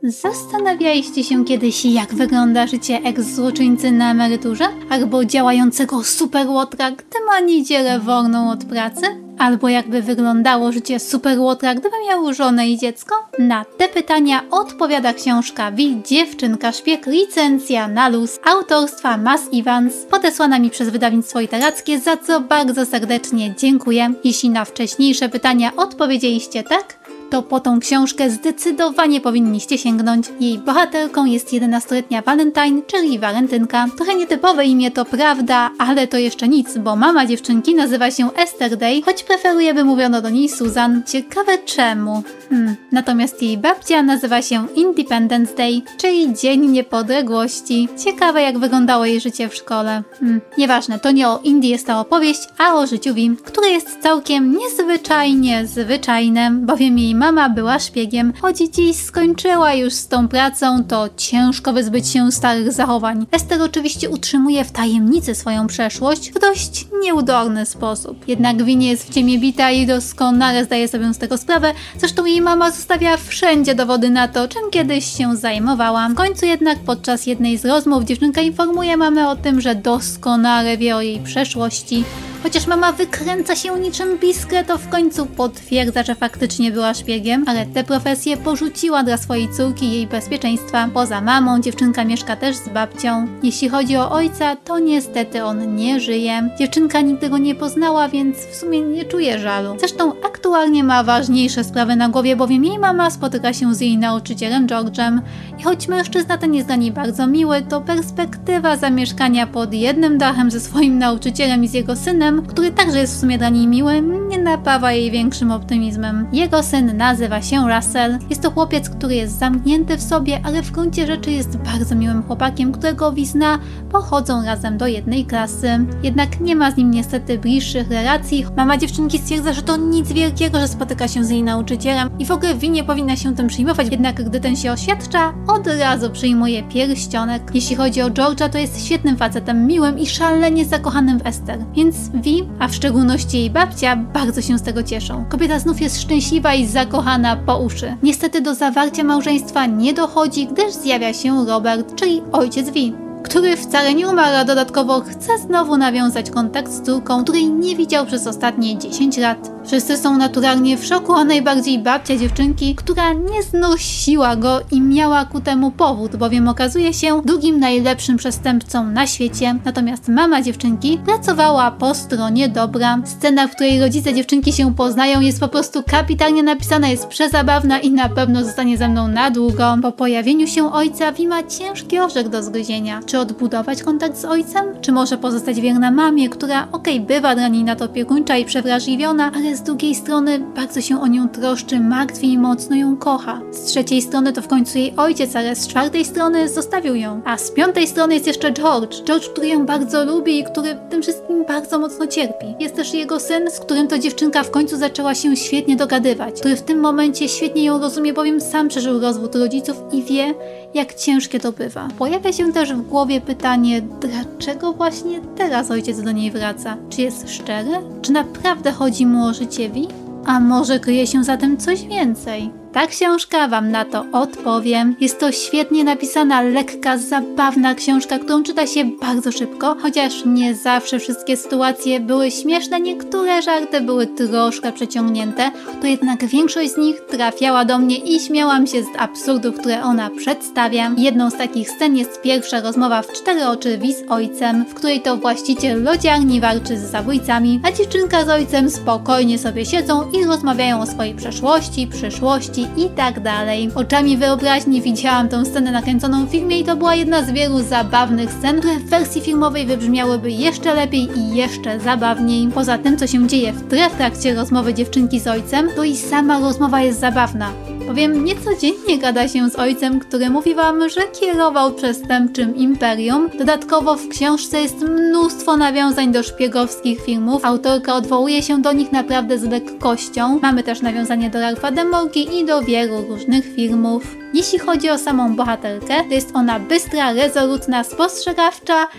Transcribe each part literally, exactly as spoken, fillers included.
Zastanawialiście się kiedyś, jak wygląda życie eks-złoczyńcy na emeryturze? Albo działającego superłotra, gdy ma niedzielę wolną od pracy? Albo jakby wyglądało życie superłotra, gdyby miał żonę i dziecko? Na te pytania odpowiada książka Wi, Dziewczynka Szpieg, licencja na luz, autorstwa Mas Evans, podesłana mi przez wydawnictwo literackie, za co bardzo serdecznie dziękuję. Jeśli na wcześniejsze pytania odpowiedzieliście tak, to po tą książkę zdecydowanie powinniście sięgnąć. Jej bohaterką jest jedenastoletnia Valentine, czyli Walentynka. Trochę nietypowe imię, to prawda, ale to jeszcze nic, bo mama dziewczynki nazywa się Esther Day, choć preferuje, by mówiono do niej Susan. Ciekawe czemu. Hmm. Natomiast jej babcia nazywa się Independence Day, czyli Dzień Niepodległości. Ciekawe, jak wyglądało jej życie w szkole. Hmm. Nieważne, to nie o Indii jest ta opowieść, a o życiu Wi, które jest całkiem niezwyczajnie zwyczajne, bowiem jej mama była szpiegiem. Choć dziś skończyła już z tą pracą, to ciężko wyzbyć się starych zachowań. Esther oczywiście utrzymuje w tajemnicy swoją przeszłość w dość nieudolny sposób. Jednak Wi nie jest w ciemię bita i doskonale zdaje sobie z tego sprawę. Zresztą jej mama zostawia wszędzie dowody na to, czym kiedyś się zajmowała. W końcu jednak podczas jednej z rozmów dziewczynka informuje mamę o tym, że doskonale wie o jej przeszłości. Chociaż mama wykręca się niczym Biskrę, to w końcu potwierdza, że faktycznie była szpiegiem, ale tę profesję porzuciła dla swojej córki i jej bezpieczeństwa. Poza mamą dziewczynka mieszka też z babcią. Jeśli chodzi o ojca, to niestety on nie żyje. Dziewczynka nigdy go nie poznała, więc w sumie nie czuje żalu. Zresztą aktualnie ma ważniejsze sprawy na głowie, bowiem jej mama spotyka się z jej nauczycielem George'em. I choć mężczyzna ten jest dla niej bardzo miły, to perspektywa zamieszkania pod jednym dachem ze swoim nauczycielem i z jego synem, który także jest w sumie dla niej miły, nie napawa jej większym optymizmem. Jego syn nazywa się Russell. Jest to chłopiec, który jest zamknięty w sobie, ale w gruncie rzeczy jest bardzo miłym chłopakiem, którego Wi zna, bo chodzą razem do jednej klasy. Jednak nie ma z nim niestety bliższych relacji. Mama dziewczynki stwierdza, że to nic wielkiego, że spotyka się z jej nauczycielem i w ogóle Wi nie powinna się tym przejmować, jednak gdy ten się oświadcza, od razu przyjmuje pierścionek. Jeśli chodzi o George'a, to jest świetnym facetem, miłym i szalenie zakochanym w Esther, więc Wi, a w szczególności jej babcia, bardzo się z tego cieszą. Kobieta znów jest szczęśliwa i zakochana po uszy. Niestety do zawarcia małżeństwa nie dochodzi, gdyż zjawia się Robert, czyli ojciec Wi, który wcale nie umarł, a dodatkowo chce znowu nawiązać kontakt z córką, której nie widział przez ostatnie dziesięć lat. Wszyscy są naturalnie w szoku, a najbardziej babcia dziewczynki, która nie znosiła go i miała ku temu powód, bowiem okazuje się drugim najlepszym przestępcą na świecie. Natomiast mama dziewczynki pracowała po stronie dobra. Scena, w której rodzice dziewczynki się poznają, jest po prostu kapitalnie napisana, jest przezabawna i na pewno zostanie ze mną na długo. Po pojawieniu się ojca Wi ma ciężki orzech do zgryzienia. Czy odbudować kontakt z ojcem? Czy może pozostać wierna mamie, która okej, okay, bywa dla niej na to opiekuńcza i przewrażliwiona, ale z drugiej strony bardzo się o nią troszczy, martwi i mocno ją kocha. Z trzeciej strony to w końcu jej ojciec, ale z czwartej strony zostawił ją. A z piątej strony jest jeszcze George. George, który ją bardzo lubi i który tym wszystkim bardzo mocno cierpi. Jest też jego syn, z którym to dziewczynka w końcu zaczęła się świetnie dogadywać, który w tym momencie świetnie ją rozumie, bowiem sam przeżył rozwód rodziców i wie, jak ciężkie to bywa. Pojawia się też w głowie pytanie, dlaczego właśnie teraz ojciec do niej wraca? Czy jest szczery? Czy naprawdę chodzi mu o życie Wi? A może kryje się za tym coś więcej? Ta książka wam na to odpowiem. Jest to świetnie napisana, lekka, zabawna książka, którą czyta się bardzo szybko, chociaż nie zawsze wszystkie sytuacje były śmieszne, niektóre żarty były troszkę przeciągnięte, to jednak większość z nich trafiała do mnie i śmiałam się z absurdów, które ona przedstawia. Jedną z takich scen jest pierwsza rozmowa w cztery oczy Wi z ojcem, w której to właściciel lodziarni walczy z zabójcami, a dziewczynka z ojcem spokojnie sobie siedzą i rozmawiają o swojej przeszłości, przyszłości i tak dalej. Oczami wyobraźni widziałam tę scenę nakręconą w filmie i to była jedna z wielu zabawnych scen, które w wersji filmowej wybrzmiałyby jeszcze lepiej i jeszcze zabawniej. Poza tym, co się dzieje w tle w trakcie rozmowy dziewczynki z ojcem, to i sama rozmowa jest zabawna. Bowiem niecodziennie gada się z ojcem, który mówi wam, że kierował przestępczym imperium. Dodatkowo w książce jest mnóstwo nawiązań do szpiegowskich filmów. Autorka odwołuje się do nich naprawdę z lekkością. Mamy też nawiązanie do Ralpha Demolki i do wielu różnych filmów. Jeśli chodzi o samą bohaterkę, to jest ona bystra, rezolutna, spostrzegawcza,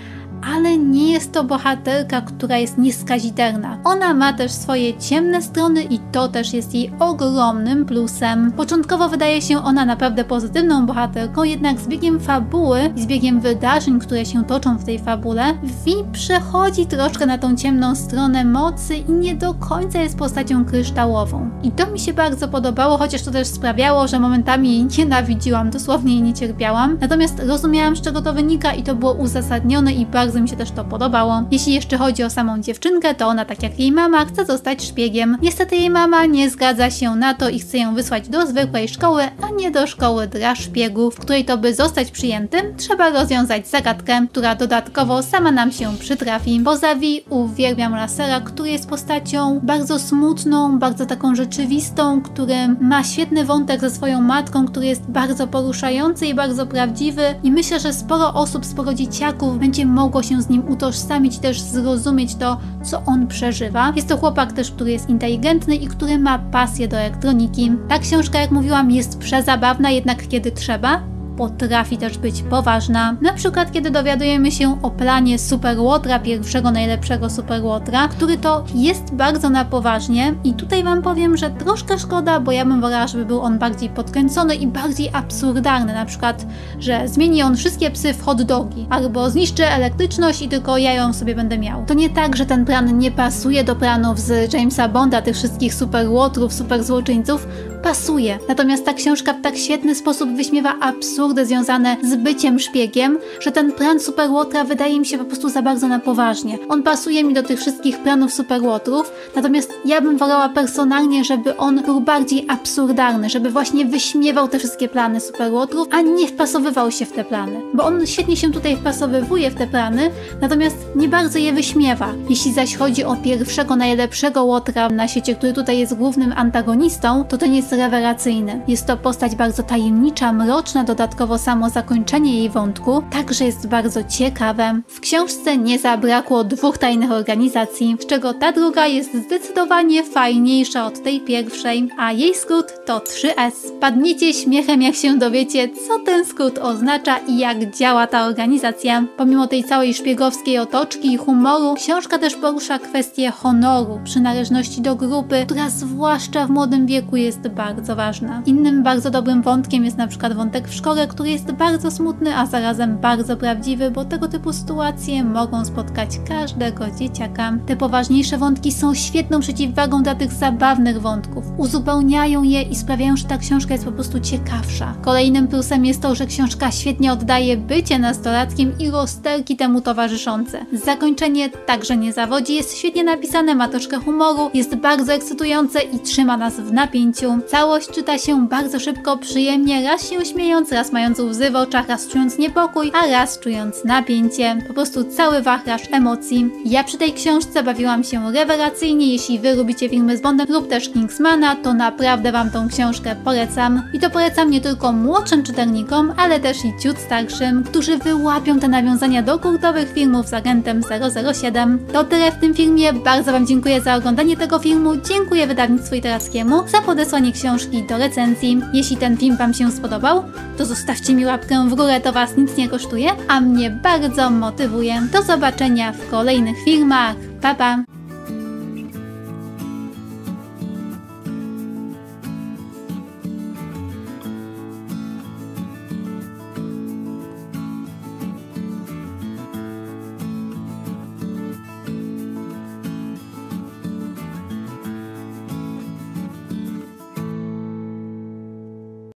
ale nie jest to bohaterka, która jest nieskazitelna. Ona ma też swoje ciemne strony i to też jest jej ogromnym plusem. Początkowo wydaje się ona naprawdę pozytywną bohaterką, jednak z biegiem fabuły i z biegiem wydarzeń, które się toczą w tej fabule, Vi przechodzi troszkę na tą ciemną stronę mocy i nie do końca jest postacią kryształową. I to mi się bardzo podobało, chociaż to też sprawiało, że momentami jej nienawidziłam, dosłownie jej nie cierpiałam. Natomiast rozumiałam, z czego to wynika i to było uzasadnione i bardzo mi się też to podobało. Jeśli jeszcze chodzi o samą dziewczynkę, to ona, tak jak jej mama, chce zostać szpiegiem. Niestety jej mama nie zgadza się na to i chce ją wysłać do zwykłej szkoły, a nie do szkoły dla szpiegów, w której to by zostać przyjętym, trzeba rozwiązać zagadkę, która dodatkowo sama nam się przytrafi. Poza Vi uwielbiam Lasera, który jest postacią bardzo smutną, bardzo taką rzeczywistą, który ma świetny wątek ze swoją matką, który jest bardzo poruszający i bardzo prawdziwy i myślę, że sporo osób, sporo dzieciaków będzie mogło się z nim utożsamić i też zrozumieć to, co on przeżywa. Jest to chłopak też, który jest inteligentny i który ma pasję do elektroniki. Ta książka, jak mówiłam, jest przezabawna, jednak kiedy trzeba, potrafi też być poważna. Na przykład, kiedy dowiadujemy się o planie Super Łotra, pierwszego najlepszego Super Łotra, który to jest bardzo na poważnie i tutaj wam powiem, że troszkę szkoda, bo ja bym wolała, żeby był on bardziej podkręcony i bardziej absurdalny. Na przykład, że zmieni on wszystkie psy w hot dogi, albo zniszczy elektryczność i tylko ja ją sobie będę miał. To nie tak, że ten plan nie pasuje do planów z Jamesa Bonda, tych wszystkich Super Łotrów, super złoczyńców. Pasuje. Natomiast ta książka w tak świetny sposób wyśmiewa absurdy związane z byciem szpiegiem, że ten plan Super Łotra wydaje mi się po prostu za bardzo na poważnie. On pasuje mi do tych wszystkich planów Super Łotrów, natomiast ja bym wolała personalnie, żeby on był bardziej absurdalny, żeby właśnie wyśmiewał te wszystkie plany Super Łotrów, a nie wpasowywał się w te plany. Bo on świetnie się tutaj wpasowywuje w te plany, natomiast nie bardzo je wyśmiewa. Jeśli zaś chodzi o pierwszego najlepszego Łotra na świecie, który tutaj jest głównym antagonistą, to ten jest rewelacyjny. Jest to postać bardzo tajemnicza, mroczna, dodatkowo samo zakończenie jej wątku także jest bardzo ciekawe. W książce nie zabrakło dwóch tajnych organizacji, z czego ta druga jest zdecydowanie fajniejsza od tej pierwszej, a jej skrót to trzy S. Padniecie śmiechem, jak się dowiecie, co ten skrót oznacza i jak działa ta organizacja. Pomimo tej całej szpiegowskiej otoczki i humoru, książka też porusza kwestię honoru, przynależności do grupy, która zwłaszcza w młodym wieku jest bardzo ważna. Innym bardzo dobrym wątkiem jest na przykład wątek w szkole, który jest bardzo smutny, a zarazem bardzo prawdziwy, bo tego typu sytuacje mogą spotkać każdego dzieciaka. Te poważniejsze wątki są świetną przeciwwagą dla tych zabawnych wątków. Uzupełniają je i sprawiają, że ta książka jest po prostu ciekawsza. Kolejnym plusem jest to, że książka świetnie oddaje bycie nastolatkiem i rozterki temu towarzyszące. Zakończenie także nie zawodzi, jest świetnie napisane, ma troszkę humoru, jest bardzo ekscytujące i trzyma nas w napięciu. Całość czyta się bardzo szybko, przyjemnie, raz się śmiejąc, raz mając łzy w oczach, raz czując niepokój, a raz czując napięcie. Po prostu cały wachlarz emocji. Ja przy tej książce bawiłam się rewelacyjnie. Jeśli wy lubicie filmy z Bondem lub też Kingsmana, to naprawdę wam tą książkę polecam. I to polecam nie tylko młodszym czytelnikom, ale też i ciut starszym, którzy wyłapią te nawiązania do kultowych filmów z agentem zero zero siedem. To tyle w tym filmie. Bardzo wam dziękuję za oglądanie tego filmu. Dziękuję wydawnictwu literackiemu za podesłanie książki do recenzji. Jeśli ten film wam się spodobał, to zostawcie mi łapkę w górę, to was nic nie kosztuje, a mnie bardzo motywuje. Do zobaczenia w kolejnych filmach. Pa, pa!